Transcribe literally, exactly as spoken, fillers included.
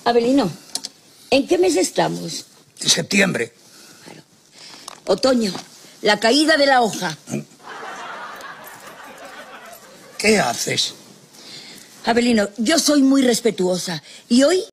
Abelino, ¿en qué mes estamos? En septiembre. Claro. Otoño, la caída de la hoja. ¿Qué haces? Abelino, yo soy muy respetuosa y hoy